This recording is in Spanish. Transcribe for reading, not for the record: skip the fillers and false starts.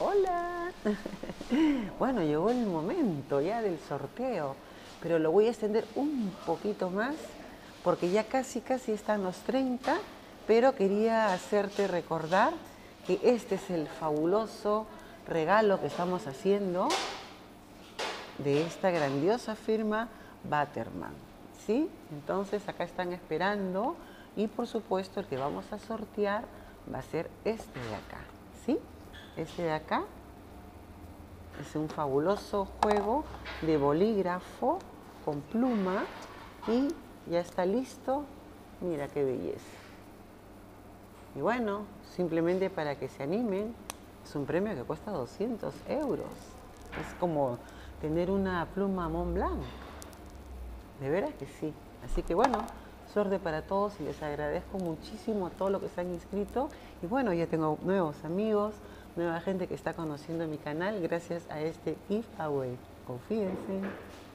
Hola. Bueno, llegó el momento ya del sorteo, pero lo voy a extender un poquito más porque ya casi están los 30, pero quería hacerte recordar que este es el fabuloso regalo que estamos haciendo de esta grandiosa firma Waterman, ¿sí? Entonces acá están esperando y por supuesto el que vamos a sortear va a ser este de acá, ¿sí? Este de acá es un fabuloso juego de bolígrafo con pluma y ya está listo. Mira qué belleza. Y bueno, simplemente para que se animen, es un premio que cuesta 200 euros. Es como tener una pluma Montblanc. De veras que sí. Así que bueno, suerte para todos y les agradezco muchísimo a todos los que se han inscrito. Y bueno, ya tengo nuevos amigos, nueva gente que está conociendo mi canal gracias a este giveaway. Confíense.